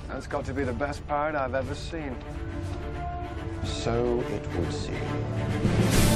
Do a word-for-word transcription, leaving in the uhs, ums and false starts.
That's got to be the best pirate I've ever seen. So it would seem.